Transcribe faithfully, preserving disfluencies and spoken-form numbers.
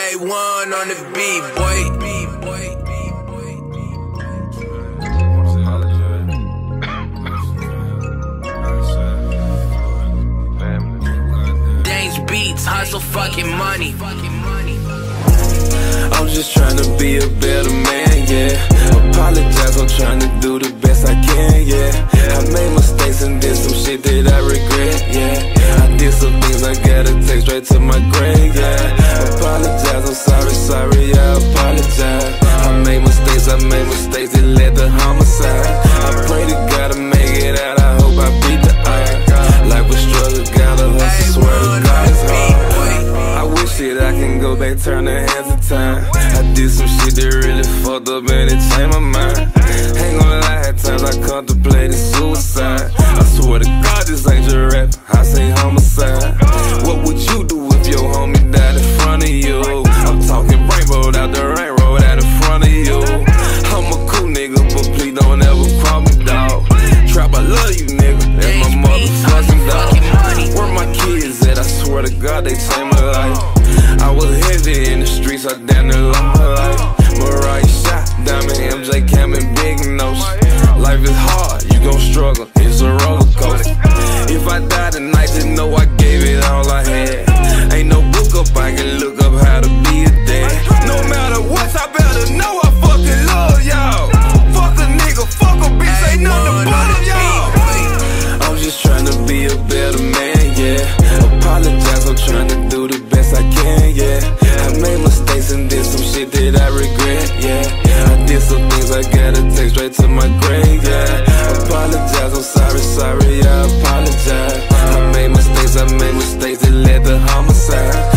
A one on the beat, boy. Danger beats, hustle fucking money. I'm just trying to be a better man, yeah. Apologize, I'm trying to do the best I can, yeah. I made mistakes and did some shit that I regret, yeah. I did some things I gotta take straight to my grave, yeah. Apologize, I'm sorry, sorry, I apologize. I made mistakes, I made mistakes that led to homicide. I pray to God to make it out, I hope I beat the odds. Life was struggle, gotta hustle, swear to God it's hard. I wish that I can go back, turn the hands of time. I did some shit that really fucked up and it changed my mind. Ain't gonna lie, at times I contemplated suicide. I swear to God this ain't your rap, I say homicide. What would you do if your homie died in front of you? I'm talking rainbow out the rain road out in front of you. I'm a cool nigga, but please don't ever call me dog. Trap, I love you nigga, that's my motherfucking dog. Where my kids at? I swear to God they changed my life. I was heavy in the streets, I damn near lost my life. Mariah shot, Diamond, M J, Cam, and Big Nose. Life is hard, you gon' struggle, it's a roller coaster. If I die tonight, just know I gave it all I had. Ain't no book up, I can look up how to be a dad. No matter what, I better know I fucking love y'all. Fuck a nigga, fuck a bitch, ain't nothing but of y'all. I'm just trying to be a better man, yeah. Apologize, I'm trying to do the best I can, yeah. I made mistakes and did some shit that I regret, yeah. I did some things I gotta take straight to my grave, yeah. Apologize, I'm sorry, sorry, I apologize. I made mistakes, I made mistakes that led to homicide.